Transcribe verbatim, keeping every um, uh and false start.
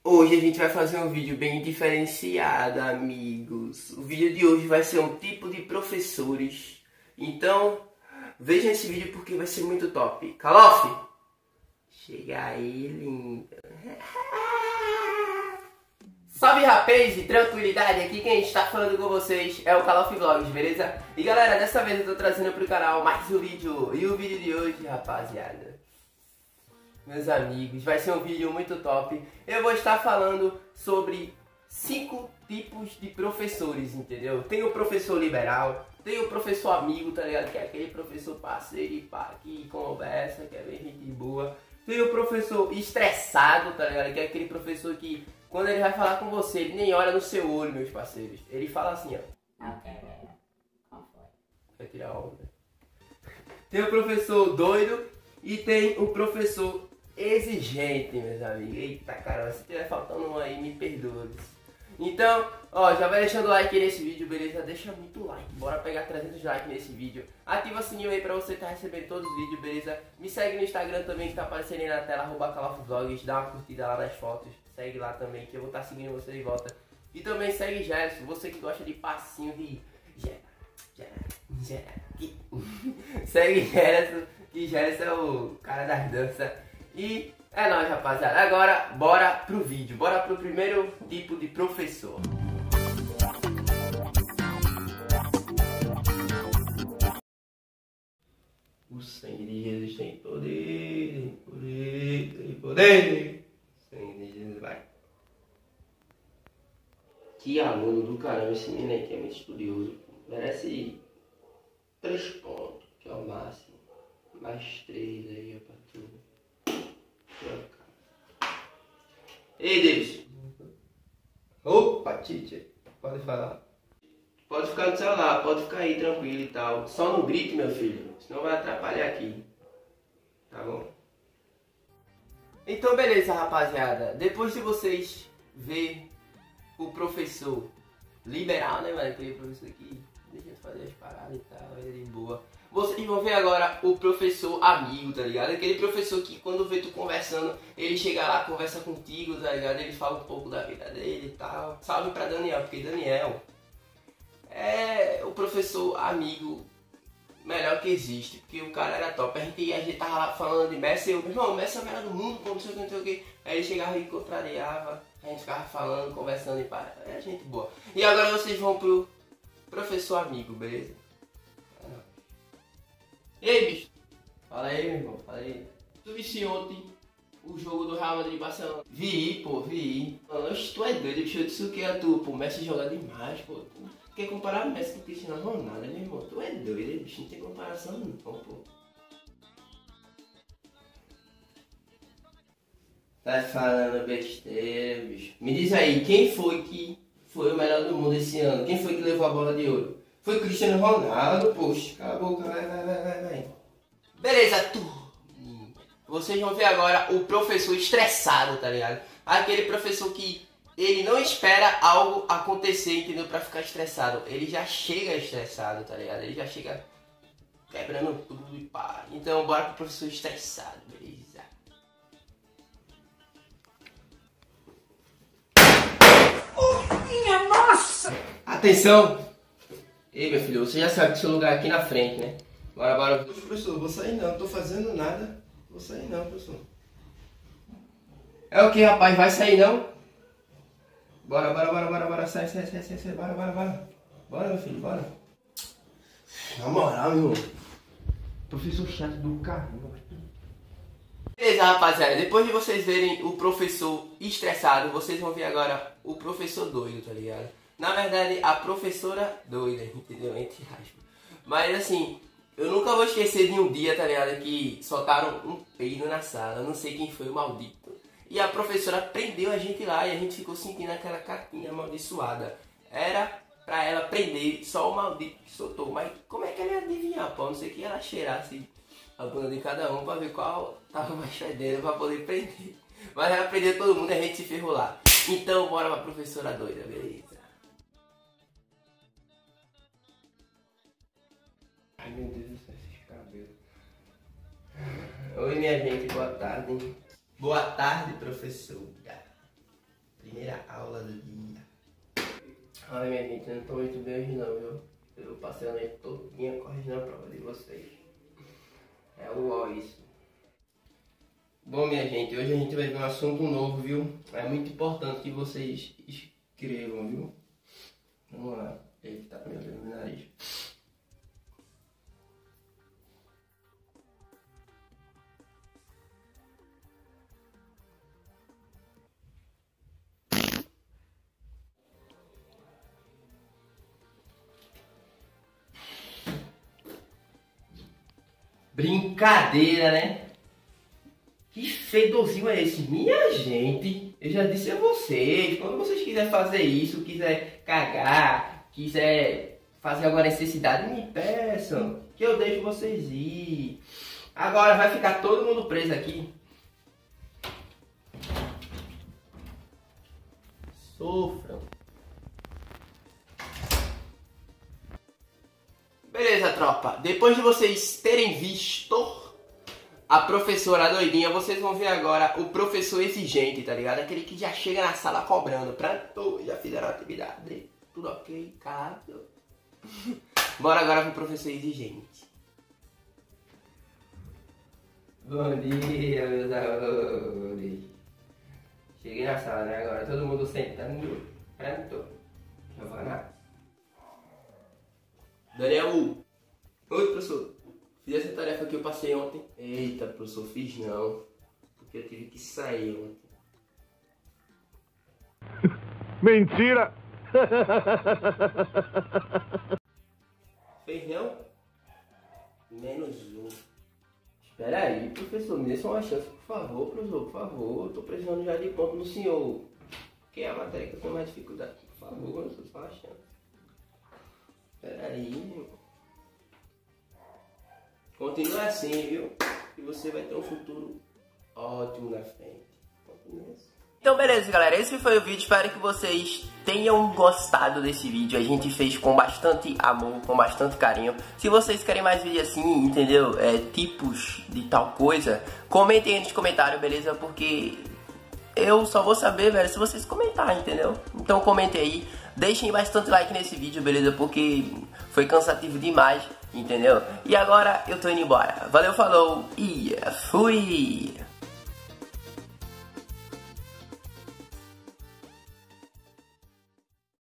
Hoje a gente vai fazer um vídeo bem diferenciado, amigos. O vídeo de hoje vai ser um tipo de professores. Então, vejam esse vídeo porque vai ser muito top. Calof! Chega aí, linda. Salve, rapaz, e tranquilidade. Aqui quem está falando com vocês é o Calof Vlogs, beleza? E galera, dessa vez eu tô trazendo pro canal mais um vídeo. E o vídeo de hoje, rapaziada, meus amigos, vai ser um vídeo muito top. Eu vou estar falando sobre cinco tipos de professores, entendeu? Tem o professor liberal, tem o professor amigo, tá ligado? Que é aquele professor parceiro e pá, que conversa, que é bem gente boa. Tem o professor estressado, tá ligado? Que é aquele professor que, quando ele vai falar com você, ele nem olha no seu olho, meus parceiros. Ele fala assim, ó. Ok, qual foi? Vai tirar a onda. Tem o professor doido e tem o professor exigente, meus amigos. Eita caramba, se tiver faltando um aí, me perdoe. Então, ó, já vai deixando o like aí nesse vídeo, beleza? Deixa muito like, bora pegar trezentos likes nesse vídeo. Ativa o sininho aí pra você estar recebendo todos os vídeos, beleza? Me segue no Instagram também, que tá aparecendo aí na tela, arroba calofvlogs. Dá uma curtida lá nas fotos, segue lá também, que eu vou estar seguindo você de volta. E também segue Gerson, você que gosta de passinho de... Segue Gerson, que Gerson é o cara das danças. E é nóis, rapaziada. Agora, bora pro vídeo. Bora pro primeiro tipo de professor. O sangue de Jesus tem poder, tem poder, tem poder. O sangue de Jesus vai. Que aluno do caramba, esse menino aqui é muito estudioso. Merece três pontos, que é o máximo. Mais três aí, ó, pra tudo. Ei, Davis. Opa, teacher. Pode falar. Pode ficar no celular, pode ficar aí tranquilo e tal. Só não grite, meu filho, senão vai atrapalhar aqui. Tá bom? Então, beleza, rapaziada. Depois de vocês ver o professor liberal, né, mano? Aquele professor que deixa de fazer as paradas e tal, ele de boa. Vocês vão ver agora o professor amigo, tá ligado? Aquele professor que quando vê tu conversando, ele chega lá, conversa contigo, tá ligado? Ele fala um pouco da vida dele e tal. Salve pra Daniel, porque Daniel é o professor amigo melhor que existe, porque o cara era top. A gente, a gente tava lá falando de Messi, eu, meu irmão, Messi é o melhor do mundo, não sei o que, não sei o que. Aí ele chegava e contrariava, a gente ficava falando, conversando e pá. É gente boa. E agora vocês vão pro professor amigo, beleza? E aí, bicho? Fala aí, meu irmão, fala aí. Tu visse ontem o jogo do Real Madrid e Barcelona? Vi, pô, vi. Oxe, tu é doido, bicho, eu disse o que é tu, pô, Messi joga demais, pô. Tu quer comparar Messi com o Cristiano Ronaldo, meu irmão? Tu é doido, bicho, não tem comparação não, pô. Tá falando besteira, bicho. Me diz aí, quem foi que foi o melhor do mundo esse ano? Quem foi que levou a bola de ouro? Foi Cristiano Ronaldo, poxa, cala a boca, vai, vai, vai, vai, vai. Beleza, turma. Vocês vão ver agora o professor estressado, tá ligado? Aquele professor que ele não espera algo acontecer, entendeu? Pra ficar estressado. Ele já chega estressado, tá ligado? Ele já chega quebrando tudo e pá. Então, bora pro professor estressado, beleza? Oh, minha nossa! Atenção! Ei, meu filho, você já sabe que seu lugar é aqui na frente, né? Bora, bora. Professor, vou sair não, não tô fazendo nada. Vou sair não, professor. É o que, rapaz? Vai sair não? Bora, bora, bora, bora, bora. Sai, sai, sai, sai, sai. Bora, bora, bora. Bora, meu filho, bora. Na moral, meu irmão. Professor chato do caramba. Beleza, rapaziada. Depois de vocês verem o professor estressado, vocês vão ver agora o professor doido, tá ligado? Na verdade, a professora doida, entendeu? Entre aspas. Mas assim, eu nunca vou esquecer de um dia, tá ligado? Que soltaram um peido na sala. Eu não sei quem foi o maldito. E a professora prendeu a gente lá e a gente ficou sentindo aquela cartinha amaldiçoada. Era pra ela prender só o maldito que soltou. Mas como é que ela ia adivinhar, pô? A não sei que ela cheirasse a bunda de cada um pra ver qual tava mais fedendo pra poder prender. Mas ela prendeu todo mundo e a gente se ferrou lá. Então, bora pra professora doida, beleza? Ai, meu Deus do céu, esses cabelos. Oi, minha gente, boa tarde. Boa tarde, professora. Ai, minha gente, eu não tô muito bem hoje não, viu? Eu passei a noite todinha corrigindo a prova de vocês. É o ó isso. Bom, minha gente, hoje a gente vai ver um assunto novo, viu? É muito importante que vocês escrevam, viu? Vamos lá. Eita, meu Deus, meu nariz. Brincadeira, né? Que fedorzinho é esse? Minha gente, eu já disse a vocês, quando vocês quiserem fazer isso, quiser cagar, quiser fazer alguma necessidade, me peçam, que eu deixo vocês ir. Agora vai ficar todo mundo preso aqui. Sofram. Beleza, tropa. Depois de vocês terem visto a professora doidinha, vocês vão ver agora o professor exigente, tá ligado? Aquele que já chega na sala cobrando. Pronto, já fizeram a atividade. Tudo ok, caso. Bora agora pro professor exigente. Bom dia, meus amores. Cheguei na sala, né? Agora todo mundo sentando. Pronto. Giovana. Daniel. Oi, professor. Fiz essa tarefa que eu passei ontem. Eita, professor, fiz não. Porque eu tive que sair ontem. Mentira! Fez não? Menos um. Espera aí, professor, me dê só uma chance, por favor, professor, por favor. Eu tô precisando já de ponto do senhor. Que é a matéria que eu tenho mais dificuldade. Por favor, professor, só uma chance. Espera aí, meu. Continua assim, viu? E você vai ter um futuro ótimo na frente. Continua assim. Então beleza, galera, esse foi o vídeo, espero que vocês tenham gostado desse vídeo. A gente fez com bastante amor, com bastante carinho. Se vocês querem mais vídeos assim, entendeu? É, tipos de tal coisa, comentem aí nos comentários, beleza? Porque eu só vou saber, velho, se vocês comentarem, entendeu? Então comentem aí, deixem bastante like nesse vídeo, beleza? Porque foi cansativo demais, entendeu? E agora eu tô indo embora. Valeu, falou e fui!